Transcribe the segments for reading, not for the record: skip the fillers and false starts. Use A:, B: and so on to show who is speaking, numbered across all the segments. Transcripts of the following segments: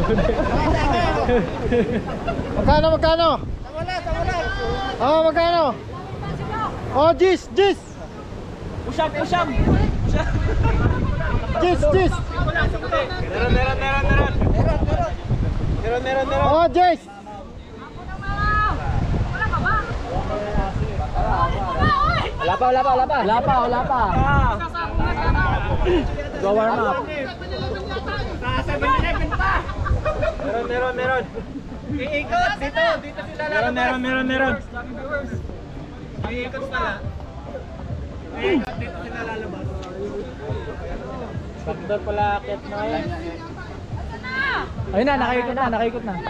A: Magkano, magkano? Oh, magkano? Oh, Jis, Jis.
B: Usap.
A: Jis.
B: Meron.
A: Oh, Jis.
B: Wala pa. Go warm up. Meron. Iikot dito sila lalabas. Meron. Iikot pala. Iikot dito sila lalabas. Backdoor pala akit mo yan. Ayun na, nakaikot na.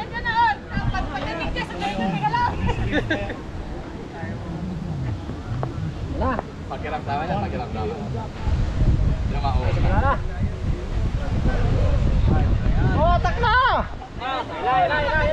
B: Wala. Pakiramdaman. Hindi na makuha.
A: Oh, atak na!
B: Ilay.